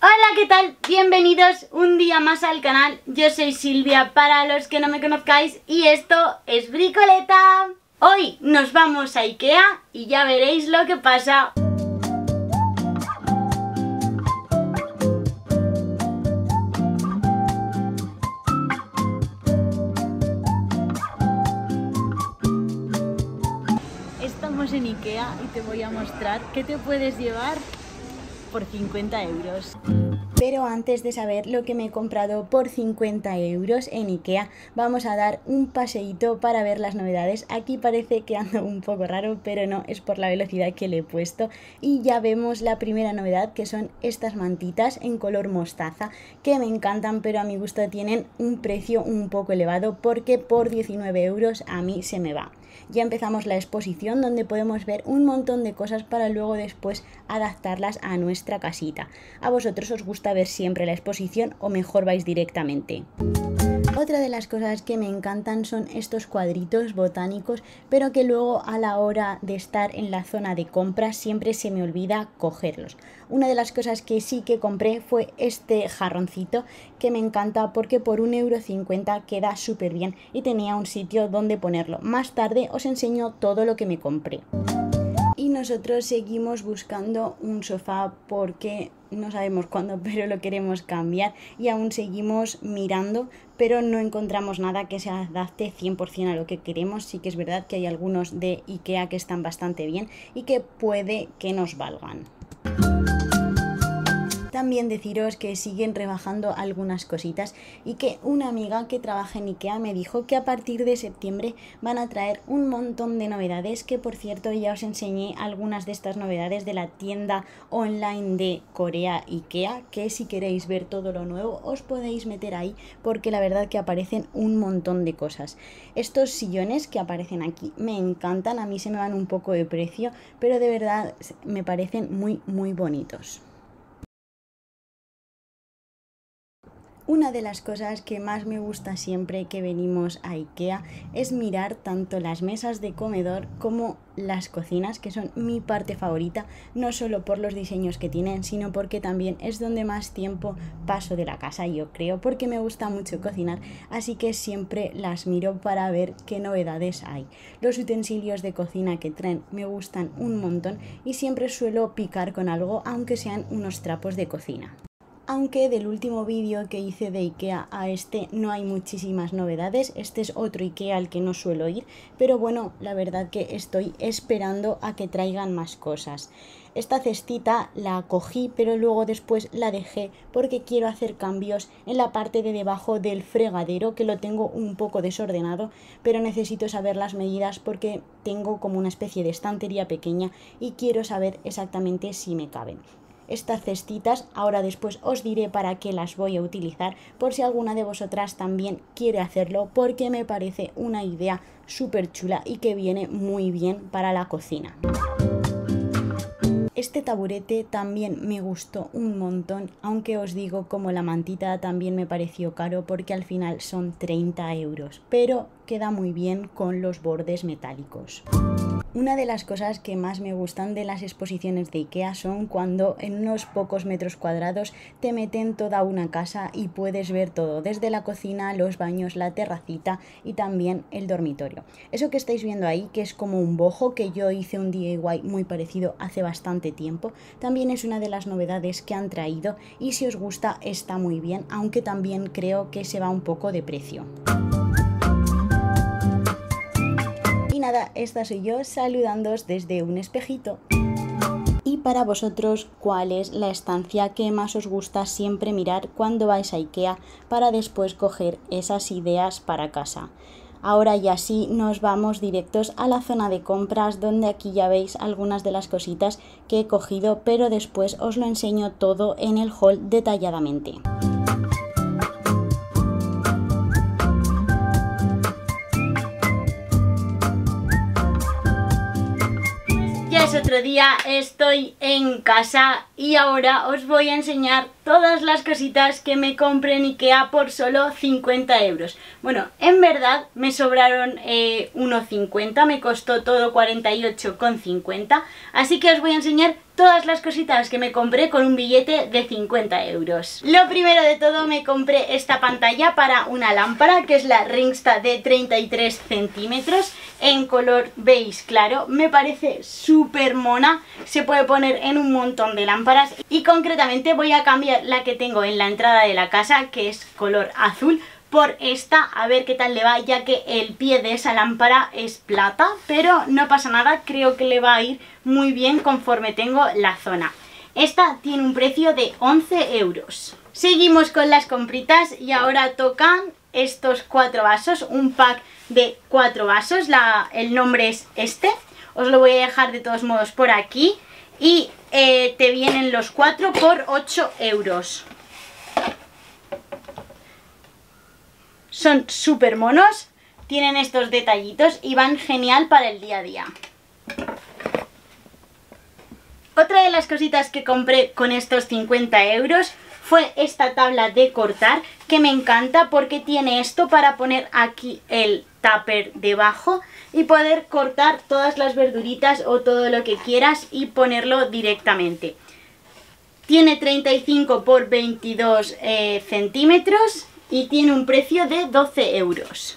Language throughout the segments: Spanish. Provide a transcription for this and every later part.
Hola, ¿qué tal? Bienvenidos un día más al canal. Yo soy Silvia, para los que no me conozcáis, y esto es Bricoleta. Hoy nos vamos a IKEA y ya veréis lo que pasa. Estamos en IKEA y te voy a mostrar qué te puedes llevar por 50 euros. Pero antes de saber lo que me he comprado por 50 euros en IKEA, vamos a dar un paseíto para ver las novedades. Aquí parece que ando un poco raro, pero no, es por la velocidad que le he puesto. Y ya vemos la primera novedad, que son estas mantitas en color mostaza, que me encantan, pero a mi gusto tienen un precio un poco elevado, porque por 19 euros a mí se me va. Ya empezamos la exposición, donde podemos ver un montón de cosas para luego después adaptarlas a nuestra casita. ¿A vosotros os gusta ver siempre la exposición o mejor vais directamente? Otra de las cosas que me encantan son estos cuadritos botánicos, pero que luego a la hora de estar en la zona de compras siempre se me olvida cogerlos. Una de las cosas que sí que compré fue este jarroncito, que me encanta porque por 1,50 € queda súper bien y tenía un sitio donde ponerlo. Más tarde os enseño todo lo que me compré. Y nosotros seguimos buscando un sofá porque no sabemos cuándo, pero lo queremos cambiar, y aún seguimos mirando, pero no encontramos nada que se adapte 100% a lo que queremos. Sí que es verdad que hay algunos de IKEA que están bastante bien y que puede que nos valgan. También deciros que siguen rebajando algunas cositas y que una amiga que trabaja en IKEA me dijo que a partir de septiembre van a traer un montón de novedades, que por cierto ya os enseñé algunas de estas novedades de la tienda online de Corea IKEA, que si queréis ver todo lo nuevo os podéis meter ahí, porque la verdad que aparecen un montón de cosas. Estos sillones que aparecen aquí me encantan, a mí se me van un poco de precio, pero de verdad me parecen muy bonitos. Una de las cosas que más me gusta siempre que venimos a IKEA es mirar tanto las mesas de comedor como las cocinas, que son mi parte favorita, no solo por los diseños que tienen, sino porque también es donde más tiempo paso de la casa, yo creo, porque me gusta mucho cocinar, así que siempre las miro para ver qué novedades hay. Los utensilios de cocina que traen me gustan un montón y siempre suelo picar con algo, aunque sean unos trapos de cocina. Aunque del último vídeo que hice de IKEA a este no hay muchísimas novedades, este es otro IKEA al que no suelo ir, pero bueno, la verdad que estoy esperando a que traigan más cosas. Esta cestita la cogí, pero luego después la dejé porque quiero hacer cambios en la parte de debajo del fregadero, que lo tengo un poco desordenado, pero necesito saber las medidas porque tengo como una especie de estantería pequeña y quiero saber exactamente si me caben. Estas cestitas ahora después os diré para qué las voy a utilizar, por si alguna de vosotras también quiere hacerlo, porque me parece una idea súper chula y que viene muy bien para la cocina. Este taburete también me gustó un montón, aunque os digo, como la mantita también me pareció caro porque al final son 30 euros, pero queda muy bien con los bordes metálicos. Una de las cosas que más me gustan de las exposiciones de IKEA son cuando en unos pocos metros cuadrados te meten toda una casa y puedes ver todo, desde la cocina, los baños, la terracita y también el dormitorio. Eso que estáis viendo ahí, que es como un bojo, que yo hice un DIY muy parecido hace bastante tiempo, también es una de las novedades que han traído y si os gusta está muy bien, aunque también creo que se va un poco de precio. Y nada, esta soy yo saludándoos desde un espejito. Y para vosotros, ¿cuál es la estancia que más os gusta siempre mirar cuando vais a IKEA para después coger esas ideas para casa? Ahora ya sí nos vamos directos a la zona de compras, donde aquí ya veis algunas de las cositas que he cogido, pero después os lo enseño todo en el haul detalladamente. Ya es otro día, estoy en casa y ahora os voy a enseñar todas las cositas que me compré en IKEA por solo 50 euros. Bueno, en verdad me sobraron 1,50, me costó todo 48,50, así que os voy a enseñar todas las cositas que me compré con un billete de 50 euros. Lo primero de todo, me compré esta pantalla para una lámpara, que es la Ringsta de 33 centímetros en color beige claro. Me parece súper mona, se puede poner en un montón de lámparas y concretamente voy a cambiar la que tengo en la entrada de la casa, que es color azul, por esta, a ver qué tal le va, ya que el pie de esa lámpara es plata, pero no pasa nada, creo que le va a ir muy bien conforme tengo la zona. Esta tiene un precio de 11 euros. Seguimos con las compritas y ahora tocan estos 4 vasos, un pack de 4 vasos, el nombre es este, os lo voy a dejar de todos modos por aquí y te vienen los 4 por 8 euros. Son súper monos, tienen estos detallitos y van genial para el día a día. Otra de las cositas que compré con estos 50 euros fue esta tabla de cortar, que me encanta porque tiene esto para poner aquí el tupper debajo y poder cortar todas las verduritas o todo lo que quieras y ponerlo directamente. Tiene 35 por 22 centímetros. Y tiene un precio de 12 euros.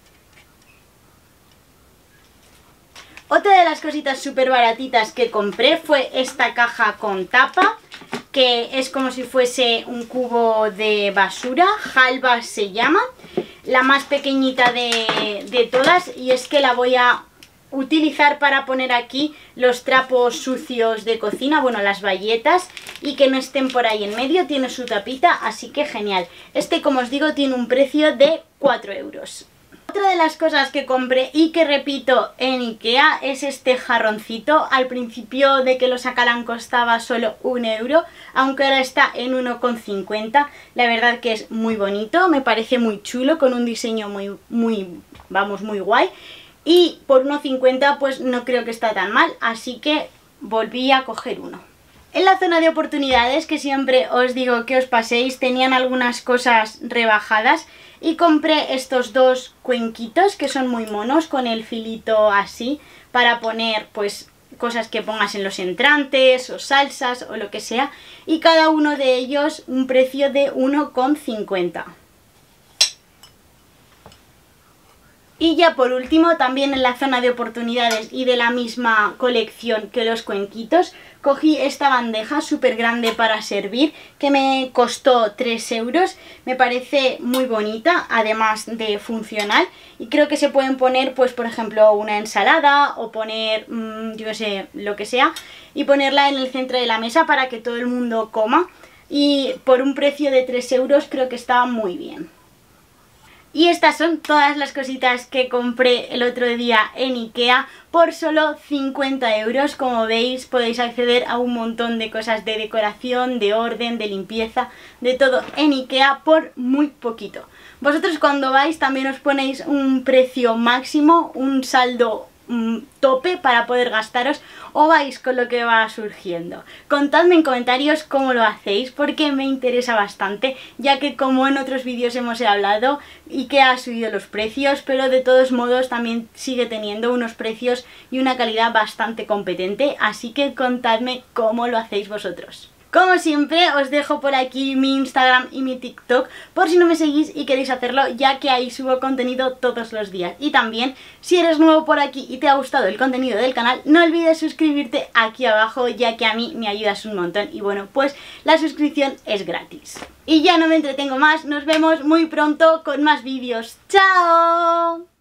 Otra de las cositas súper baratitas que compré fue esta caja con tapa, que es como si fuese un cubo de basura, Halva se llama, la más pequeñita de todas, y es que la voy a utilizar para poner aquí los trapos sucios de cocina, bueno, las bayetas, y que no estén por ahí en medio. Tiene su tapita, así que genial. Este, como os digo, tiene un precio de 4 euros. Otra de las cosas que compré y que repito en Ikea es este jarroncito. Al principio de que lo sacaran costaba solo 1 euro, aunque ahora está en 1,50. La verdad que es muy bonito, me parece muy chulo, con un diseño muy guay. Y por 1,50 pues no creo que está tan mal, así que volví a coger uno. En la zona de oportunidades, que siempre os digo que os paséis, tenían algunas cosas rebajadas y compré estos 2 cuenquitos que son muy monos, con el filito así, para poner pues cosas que pongas en los entrantes o salsas o lo que sea, y cada uno de ellos un precio de 1,50. Y ya por último, también en la zona de oportunidades y de la misma colección que los cuenquitos, cogí esta bandeja súper grande para servir, que me costó 3 euros. Me parece muy bonita, además de funcional, y creo que se pueden poner, pues por ejemplo, una ensalada o poner, yo qué sé, lo que sea, y ponerla en el centro de la mesa para que todo el mundo coma. Y por un precio de 3 euros creo que está muy bien. Y estas son todas las cositas que compré el otro día en Ikea por solo 50 euros. Como veis, podéis acceder a un montón de cosas de decoración, de orden, de limpieza, de todo en Ikea por muy poquito. Vosotros cuando vais también os ponéis un precio máximo, un saldo tope para poder gastaros, o vais con lo que va surgiendo. Contadme en comentarios cómo lo hacéis, porque me interesa bastante, ya que como en otros vídeos hemos hablado, Ikea ha subido los precios, pero de todos modos también sigue teniendo unos precios y una calidad bastante competente, así que contadme cómo lo hacéis vosotros. Como siempre, os dejo por aquí mi Instagram y mi TikTok por si no me seguís y queréis hacerlo, ya que ahí subo contenido todos los días. Y también, si eres nuevo por aquí y te ha gustado el contenido del canal, no olvides suscribirte aquí abajo, ya que a mí me ayudas un montón. Y bueno, pues la suscripción es gratis. Y ya no me entretengo más, nos vemos muy pronto con más vídeos. ¡Chao!